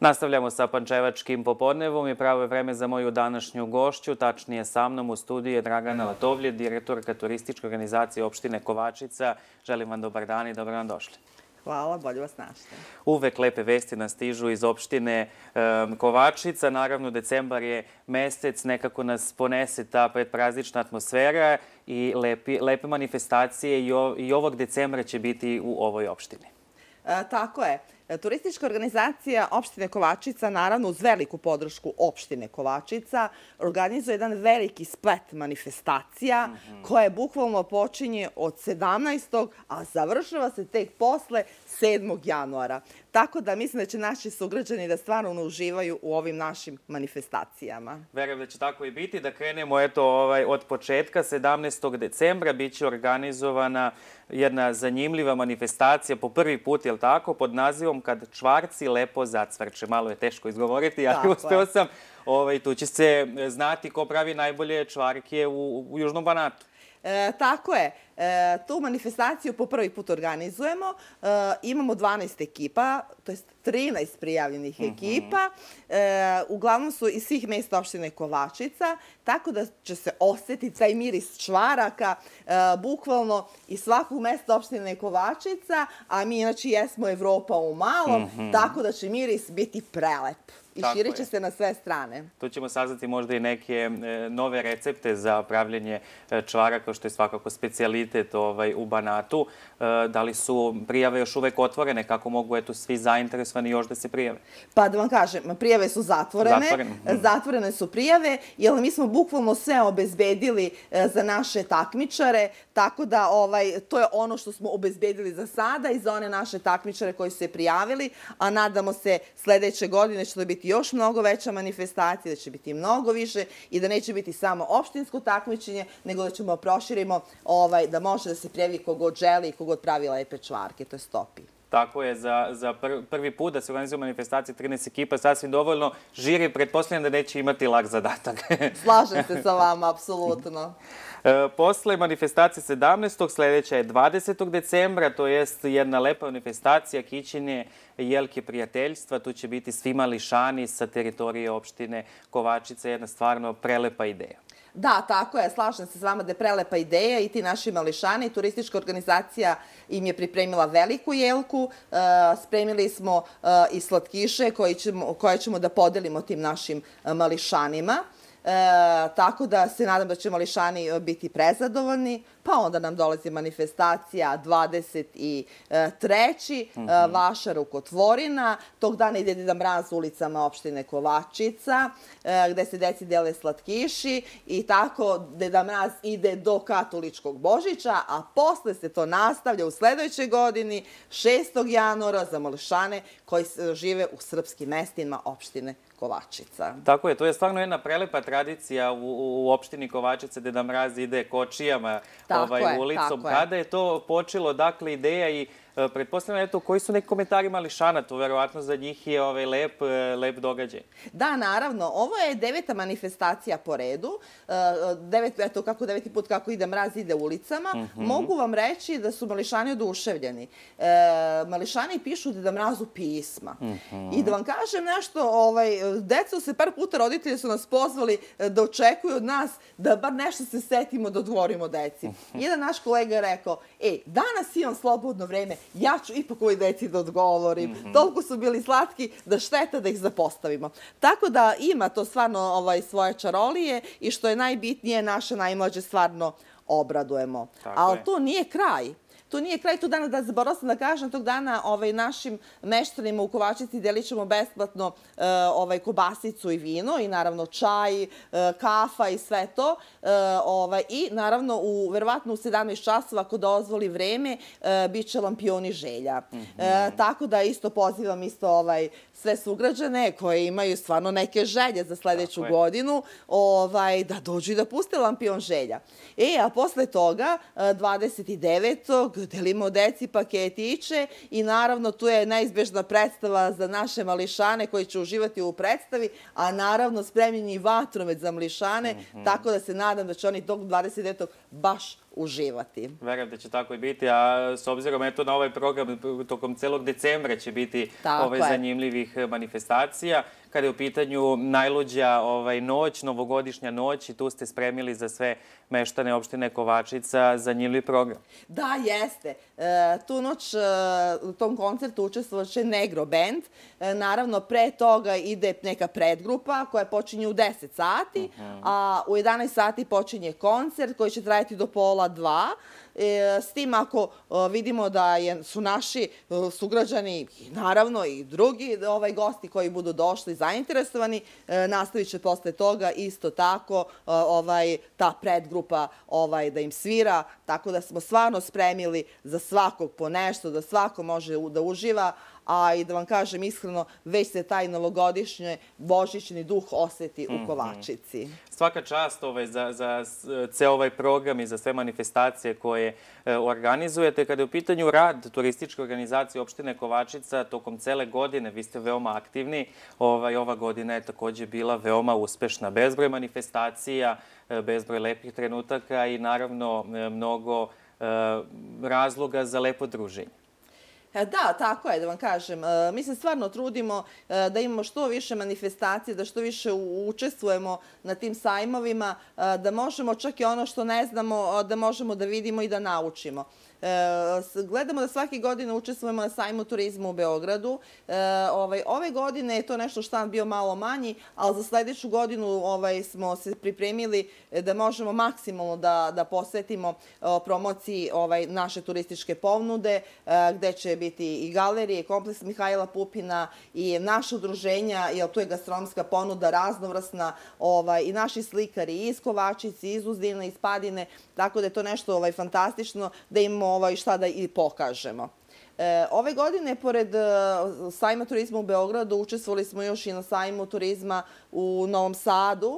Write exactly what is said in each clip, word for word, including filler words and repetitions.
Nastavljamo sa Pančevačkim popodnevom i pravo je vreme za moju današnju gošću. Tačnije sa mnom u studiju je Dragana Latovlje, direktorka turističke organizacije opštine Kovačica. Želim vam dobar dan i dobro vam došli. Hvala, bolje vas našli. Uvek lepe vesti nas stižu iz opštine Kovačica. Naravno, decembar je mesec, nekako nas ponese ta predpraznična atmosfera i lepe manifestacije i ovog decembra će biti u ovoj opštini. Tako je. Turistička organizacija opštine Kovačica, naravno uz veliku podršku opštine Kovačica, organizuje jedan veliki splet manifestacija koje bukvalno počinje od sedamnaestog a završava se tek posle sedmog januara. Tako da mislim da će naši sugrađani da stvarno uživaju u ovim našim manifestacijama. Verujem da će tako i biti. Da krenemo od početka, sedamnaestog decembra biće organizovana jedna zanimljiva manifestacija po prvi put, je li tako, pod nazivom Kad čvarci lepo zacvrče. Malo je teško izgovoriti, ali uspeo sam. Tu će se znati ko pravi najbolje čvarke u Južnom Banatu. Tako je. Tu manifestaciju po prvi put organizujemo. Imamo dvanaest ekipa, to je trinaest prijavljenih ekipa. Uglavnom su iz svih mesta opštine Kovačica, tako da će se osetiti taj miris čvaraka bukvalno iz svakog mesta opštine Kovačica, a mi inače jesmo Evropa u malom, tako da će miris biti prelep. I širit će se na sve strane. Tu ćemo saznati možda i neke nove recepte za pravljenje čvaraka, što je svakako specijalitet u Banatu. Da li su prijave još uvek otvorene? Kako mogu svi zainteresovani još da se prijave? Pa da vam kažem, prijave su zatvorene. Zatvorene su prijave, jer mi smo bukvalno sve obezbedili za naše takmičare, tako da to je ono što smo obezbedili za sada i za one naše takmičare koji su se prijavili, a nadamo se sledeće godine će to biti još mnogo veća manifestacija, da će biti mnogo više i da neće biti samo opštinsko takmičenje, nego da ćemo proširimo da može da se prijavi kogod želi i kogod pravi lepe čvarke, to je stopi. Tako je, za prvi put da se organizuje manifestacija trinaest ekipa, sasvim dovoljno. Žiri, pretpostavljam da neće imati lak zadatak. Slažem se sa vama, apsolutno. Posle manifestacije sedamnaestog sledeća je dvadesetog decembra, to je jedna lepa manifestacija Kićenje jelke prijateljstva. Tu će biti svi mališani sa teritorije opštine Kovačica, jedna stvarno prelepa ideja. Da, tako je, slažem se s vama da je prelepa ideja i ti naši mališani. Turistička organizacija im je pripremila veliku jelku, spremili smo i slatkiše koje ćemo da podelimo tim našim mališanima. Tako da se nadam da će mališani biti prezadovoljni. Pa onda nam dolazi manifestacija dvadeset trećeg Vaša rukotvorina. Tog dana ide Deda Mraz ulicama opštine Kovačica, gde se deci dele slatkiši i tako Deda Mraz ide do katoličkog Božića, a posle se to nastavlja u sledećoj godini, šestog januara, za mališane koji žive u srpskim mestima opštine Kovačica. Tako je, to je stvarno jedna prelepa tradicija u opštini Kovačica. Deda Mraz ide kočijama ulicom. Kada je to počelo, dakle, ideja i pretpostavljam, eto, koji su neki komentari mališana? To verovatno za njih je lep događaj. Da, naravno. Ovo je deveta manifestacija po redu. Eto, kako deveti put kako ide Mraz ide ulicama. Mogu vam reći da su mališani oduševljeni. Mališani pišu Deda Mrazu pisma. I da vam kažem nešto, deca se par puta, roditelji su nas pozvali da očekuju od nas da bar nešto se setimo da odgovorimo deci. Jedan naš kolega je rekao, e, danas imam slobodno vreme, ja ću ipak ovoj deci da odgovorim. Toliko su bili slatki da šteta da ih zapostavimo. Tako da ima to stvarno svoje čarolije i što je najbitnije, naše najmlađe stvarno obradujemo. Ali to nije kraj. To nije kraj, tu dana, da zaboravila sam da kažem, tog dana našim meštanima u Kovačici delit ćemo besplatno kobasicu i vino i naravno čaj, kafa i sve to. I naravno, verovatno u sedamnaest časova, ako dozvoli vreme, bit će lampioni želja. Tako da isto pozivam isto sve sugrađane koji imaju stvarno neke želje za sledeću godinu da dođu i da puste lampion želja. E, a posle toga, dvadeset devetog delimo deci paketiće i naravno tu je neizbežna predstava za naše mališane koji će uživati u predstavi, a naravno spremljen i vatromet za mališane, tako da se nadam da će oni tog dvadeset devetog baš uživati. Verujem da će tako i biti, a s obzirom eto na ovaj program tokom celog decembra će biti ove zanimljivih manifestacija. Kada je u pitanju najluđa ovaj, noć, novogodišnja noć, i tu ste spremili za sve meštane opštine Kovačica zanimljiv program. Da, jeste. E, tu noć e, u tom koncertu učestvovaće Negro band. E, naravno, pre toga ide neka predgrupa koja počinje u deset sati, uh-huh. a u jedanaest sati počinje koncert koji će trajati do pola dva. E, s tim ako o, vidimo da je, su naši o, sugrađani i naravno i drugi ovaj, gosti koji budu došli zainteresovani, e, nastavit će posle toga isto tako o, ovaj, ta predgrupa ovaj, da im svira, tako da smo stvarno spremili za svakog po nešto, da svako može da uživa, a i da vam kažem iskreno, već se taj novogodišnji božićni duh oseti u Kovačici. Svaka čast ovaj, za, za ceo ovaj program i za sve manifestacije koje e, organizujete. Kada je u pitanju rad turističke organizacije opštine Kovačica tokom cele godine, vi ste veoma aktivni. Ovaj, ova godina je takođe bila veoma uspešna. Bezbroj manifestacija, bezbroj lepih trenutaka i naravno mnogo e, razloga za lepo druženje. Da, tako je, da vam kažem. Mi se stvarno trudimo da imamo što više manifestacije, da što više učestvujemo na tim sajmovima, da možemo čak i ono što ne znamo, da možemo da vidimo i da naučimo. Gledamo da svake godine učestvujemo na sajmu turizma u Beogradu. Ove godine je to nešto štan bio malo manji, ali za sledeću godinu smo se pripremili da možemo maksimalno da posvetimo promociji naše turističke ponude, gde će biti i galerije, kompleks Mihajla Pupina i naše udruženja, jer tu je gastronomska ponuda raznovrsna, i naši slikari iz Kovačice, iz Uzdina, iz Padine, tako da je to nešto fantastično da imamo šta da i pokažemo. Ove godine, pored sajma turizma u Beogradu, učestvovali smo još i na sajmu turizma u Novom Sadu.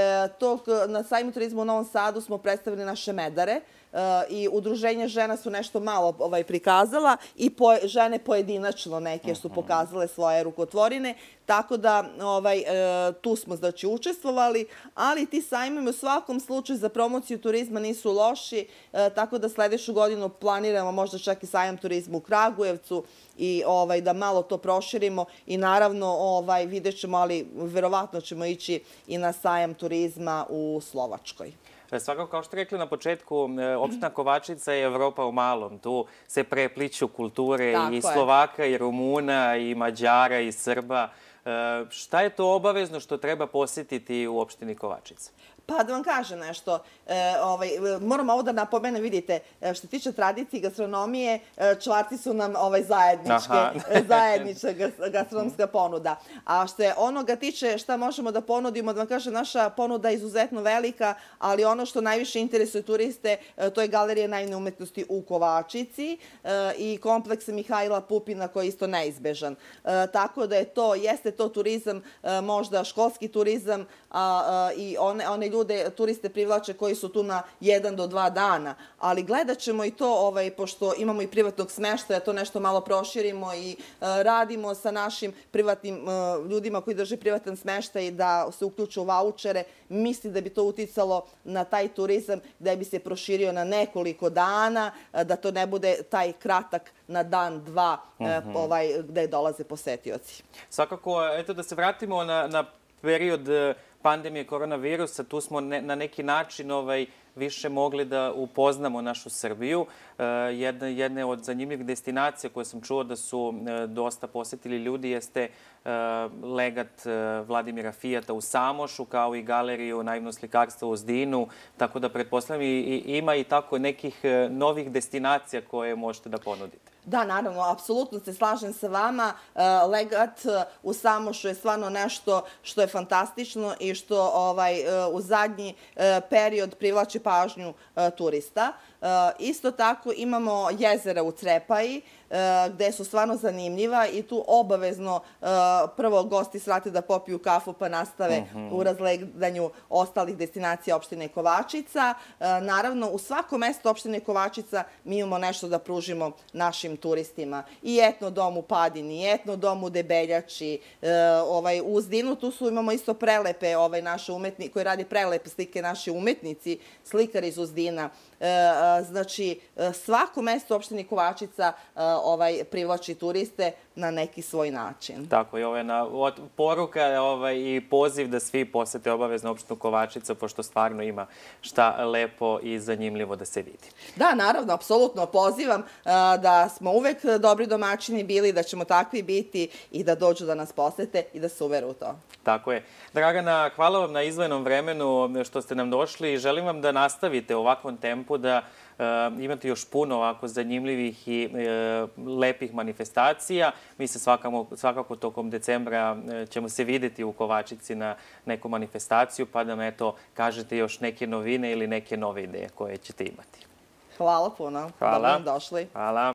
Na sajmu turizma u Novom Sadu smo predstavili naše medare i udruženja žena su nešto malo prikazala i žene pojedinačno neke su pokazale svoje rukotvorine, tako da tu smo znači učestvovali, ali ti sajmovi u svakom slučaju za promociju turizma nisu loši, tako da sledeću godinu planiramo možda čak i sajam turizma u Kragujevcu i da malo to proširimo i naravno vidjet ćemo, ali verovatno ćemo ići i na sajam turizma u Slovačkoj. Svakako, kao što rekli na početku, opština Kovačica je Evropa u malom. Tu se prepliću kulture i Slovaka, i Rumuna, i Mađara, i Srba. Šta je to obavezno što treba posjetiti u opštini Kovačica? Pa da vam kažem nešto, moram ovo da napomenem, vidite, što se tiče tradicije i gastronomije, čvarci su nam zajednička gastronomska ponuda. A što je onoga tiče šta možemo da ponudimo, da vam kažem, naša ponuda je izuzetno velika, ali ono što najviše interesuje turiste, to je Galerija naivne umetnosti u Kovačici i kompleks Mihajla Pupina koji je isto neizbežan. Tako da je to, jeste to turizam, možda školski turizam i one ljude, turiste privlače koji su tu na jedan do dva dana, ali gledat ćemo i to, pošto imamo i privatnog smeštaja, to nešto malo proširimo i radimo sa našim privatnim ljudima koji drže privatan smeštaj da se uključu u vaučere. Mislim da bi to uticalo na taj turizam, da bi se proširio na nekoliko dana, da to ne bude taj kratak na dan, dva, gde dolaze posetioci. Svakako, eto da se vratimo na period pandemije koronavirusa, tu smo na neki način više mogli da upoznamo našu Srbiju. Jedna od zanimljivih destinacija koje sam čuo da su dosta posetili ljudi jeste legat Vladimira Fijata u Samošu, kao i galeriju naivno slikarstva u Uzdinu. Tako da pretpostavljam ima i tako nekih novih destinacija koje možete da ponudite. Da, naravno, apsolutno se slažem sa vama. Legat u Samošu je stvarno nešto što je fantastično i što u zadnji period privlači pažnju turista. Isto tako imamo jezera u Crepaji, gde su stvarno zanimljiva i tu obavezno prvo gosti svrate da popiju kafu pa nastave u razgledanju ostalih destinacija opštine Kovačica. Naravno, u svako mesto opštine Kovačica mi imamo nešto da pružimo našim turistima. I etno dom u Padini, i etno dom u Debeljači, u Uzdinu, tu su imamo isto prelepe naše umetnike, koji radi prelepe slike naši umetnici, slikari iz Uzdina. Znači, svako mesto u opštini Kovačica privlači turiste na neki svoj način. Tako je, ovo je poruka i poziv da svi posete obavezno opštinu Kovačica, pošto stvarno ima šta lepo i zanimljivo da se vidi. Da, naravno, apsolutno pozivam da smo uvek dobri domaćini bili, da ćemo takvi biti i da dođu da nas posete i da se uveru u to. Tako je. Dragana, hvala vam na izdvojenom vremenu što ste nam došli i želim vam da nastavite u ovakvom tempu, da imate još puno ovako zanimljivih i lepih manifestacija. Mi se svakako tokom decembra ćemo se videti u Kovačici na neku manifestaciju, pa da nam eto kažete još neke novine ili neke nove ideje koje ćete imati. Hvala puno. Hvala. Da vam došli. Hvala.